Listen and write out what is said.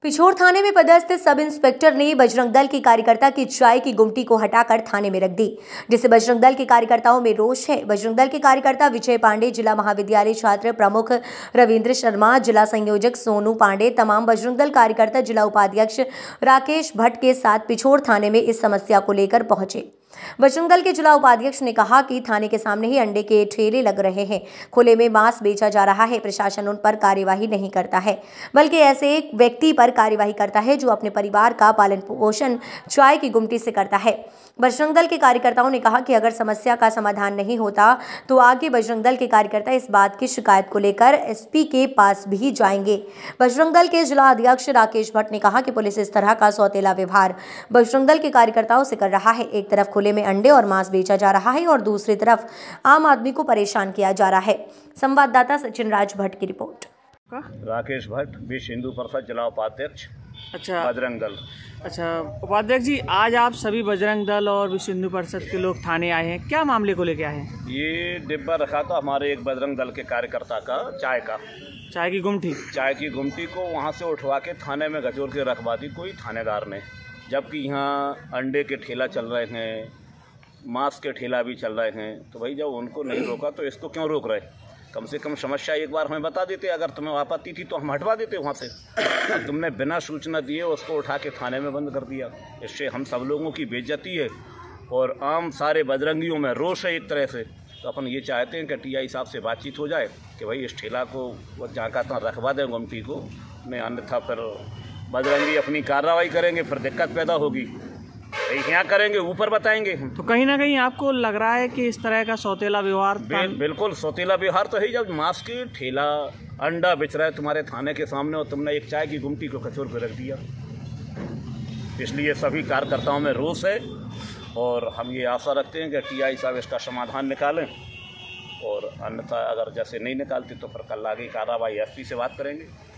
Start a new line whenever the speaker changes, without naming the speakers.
पिछोर थाने में पदस्थ sub inspector ने बजरंग दल के कार्यकर्ता की चाय की गुमटी को हटाकर थाने में रख दी, जिससे बजरंग दल के कार्यकर्ताओं में रोष है। बजरंग दल के कार्यकर्ता विजय पांडे, जिला महाविद्यालय छात्र प्रमुख रविंद्र शर्मा, जिला संयोजक सोनू पांडे, तमाम बजरंग दल कार्यकर्ता जिला उपाध्यक्ष राकेश भट्ट के साथ पिछोर थाने में इस समस्या को लेकर पहुंचे। बजरंग दल के जिला उपाध्यक्ष ने कहा कि थाने के सामने ही अंडे के ठेले लग रहे हैं, खुले में मांस बेचा जा रहा है। प्रशासन उन पर कार्यवाही नहीं करता है, बल्कि ऐसे एक व्यक्ति पर कार्यवाही करता है जो अपने परिवार का पालन पोषण चाय की गुमटी से करता है। बजरंग दल के कार्यकर्ताओं ने कहा कि अगर समस्या का समाधान नहीं होता तो आगे बजरंग दल के कार्यकर्ता इस बात की शिकायत को लेकर एसपी के पास भी जाएंगे। बजरंग दल के जिला अध्यक्ष राकेश भट्ट ने कहा कि पुलिस इस तरह का सौतेला व्यवहार बजरंग दल के कार्यकर्ताओं से कर रहा है। एक तरफ खुले में अंडे और मांस बेचा जा रहा है और दूसरी तरफ आम आदमी को परेशान किया जा रहा है। संवाददाता सचिन राज भट्ट की रिपोर्ट।
राकेश भट्ट, विश्व हिंदू परिषद जिला उपाध्यक्ष।
अच्छा,
बजरंग दल।
अच्छा उपाध्यक्ष जी, आज आप सभी बजरंग दल और विश्व हिंदू परिषद के लोग थाने आए हैं, क्या मामले को लेके आए हैं?
ये डिब्बा रखा था हमारे एक बजरंग दल के कार्यकर्ता का चाय की गुमटी को वहाँ से उठवा के थाने में घचोर के रखवा दी कोई थानेदार ने, जबकि यहाँ अंडे के ठेला चल रहे हैं, मांस के ठेला भी चल रहे हैं। तो भाई जब उनको नहीं रोका तो इसको क्यों रोक रहे? कम से कम समस्या एक बार हमें बता देते, अगर तुम्हें आपत्ति थी तो हम हटवा देते वहाँ से। तुमने बिना सूचना दिए उसको उठा के थाने में बंद कर दिया। इससे हम सब लोगों की बेइज्जती है और आम सारे बजरंगियों में रोष है एक तरह से। तो अपन ये चाहते हैं कि टीआई साहब से बातचीत हो जाए कि भाई इस ठेला को वो जहाँ का तहाँ रखवा दें गुमटी को, नहीं अन्यथा फिर बजरंगी अपनी कार्रवाई करेंगे, फिर दिक्कत पैदा होगी। यहाँ करेंगे, ऊपर बताएंगे।
तो कहीं ना कहीं आपको लग रहा है कि इस तरह का सौतेला व्यवहार
बिल्कुल सौतेला व्यवहार तो है। जब मांस की ठेला अंडा बेच रहा है तुम्हारे थाने के सामने और तुमने एक चाय की गुमटी को कचोर पे रख दिया, इसलिए सभी कार्यकर्ताओं में रोष है और हम ये आशा रखते हैं कि टीआई साहब इसका समाधान निकालें और अन्यथा अगर जैसे नहीं निकालते तो फिर कल आगे कार्रवाई एसपी से बात करेंगे।